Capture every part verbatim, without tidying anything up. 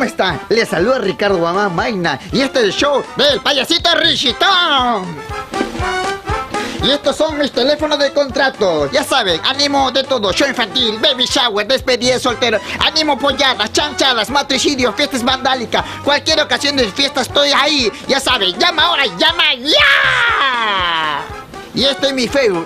¿cómo están? Les saluda Ricardo Guamán Maina y este es el show del payasito Richitón. Y estos son mis teléfonos de contrato. Ya saben, ánimo de todo, show infantil, baby shower, despedida de soltero, ánimo polladas, chanchadas, matricidio, fiestas vandálicas, cualquier ocasión de fiesta estoy ahí. Ya saben, llama ahora, llama ya. Y este es mi Facebook.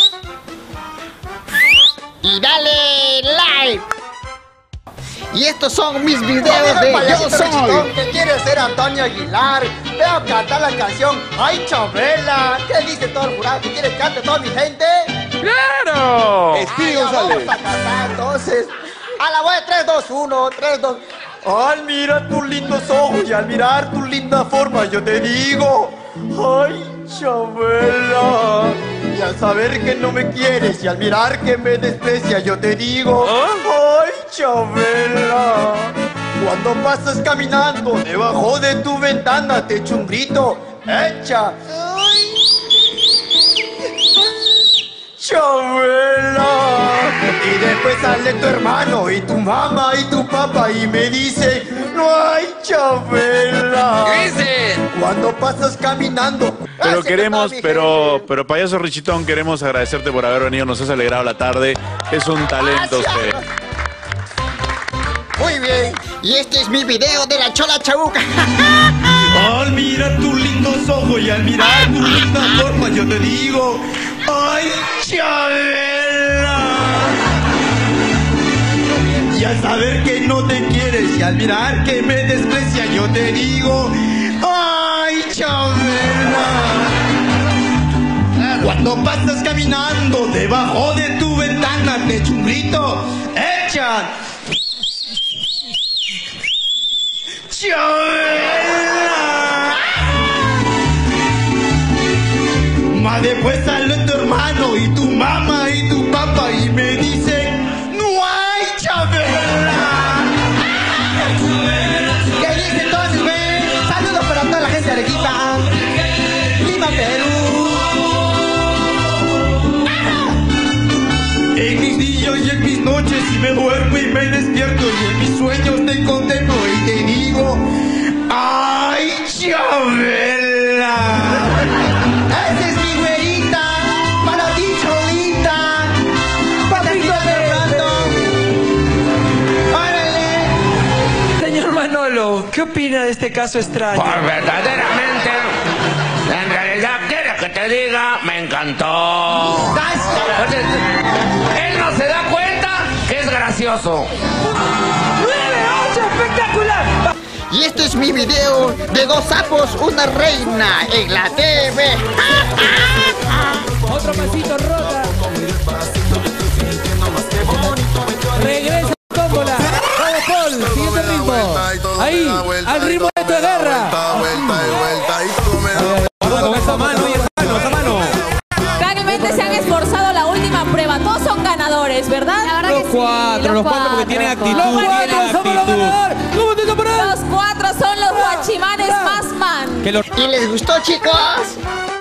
Y dale like. Y estos son mis videos de Yo Soy. ¿Qué quiere ser Antonio Aguilar? Veo cantar la canción Ay Chabela. ¿Qué dice todo el jurado? ¿Que quiere que cante toda mi gente? ¡Claro! Ay, vamos a cantar entonces. A la voz de tres, dos, uno, tres, dos. Al mirar tus lindos ojos y al mirar tu linda forma yo te digo Ay Chabela. Y al saber que no me quieres y al mirar que me desprecia yo te digo Ay Chabela. Cuando pasas caminando debajo de tu ventana te echo un grito Echa Chabela. Y después sale tu hermano y tu mamá y tu papá y me dice no hay Chabela. ¿Qué dicen? Cuando pasas caminando. Pero Ay, queremos, se me está mi pero, gente. pero payaso Richitón, queremos agradecerte por haber venido, nos has alegrado la tarde. Es un talento Gracias. usted. Muy bien. Y este es mi video de la Chola Chabuca. Al mirar tus lindos ojos y al mirar tu linda forma yo te digo ¡Ay, Chabela! Y al saber que no te quieres y al mirar que me desprecia yo te digo ¡Ay, Chabela! Cuando pasas caminando debajo de tu ventana te echo un grito ¡Echa! ¡Chabela! Más después sale tu hermano y tu mamá y tu papá y me dicen ¡No hay Chabela! ¿Qué dice entonces, güey? Saludos para toda la gente de Arequipa, Lima, Perú. En mis días y en mis noches y me duermo y me despierto y en mis sueños te contemplo y te digo ¡Ay, Chabela! ¡Esa es mi güerita! ¡Para ti, Cholita! ¡Papito Fernando! ¡Órale! Señor Manolo, ¿qué opina de este caso extraño? Pues verdaderamente, en realidad, ¿quieres que te diga? Me encantó. Entonces, él no se da cuenta que es gracioso. ¡nueve ocho! ¡Espectacular! Y este es mi video de dos sapos, una reina en la T V. Otro pasito rota. Regresa tómbola. Vamos, Paul, siguiente ritmo. Ahí, al ritmo de esta guerra. Con esa mano y esa mano, esa mano. Realmente se han esforzado la última prueba. Todos son ganadores, ¿verdad? La verdad Los que sí, cuatro, los cuatro porque tienen actitud. Los tienen cuatro somos los actitud. ganadores. ¿Cómo te Los cuatro son los guachimanes más man. Que los ¿Y les gustó, chicos?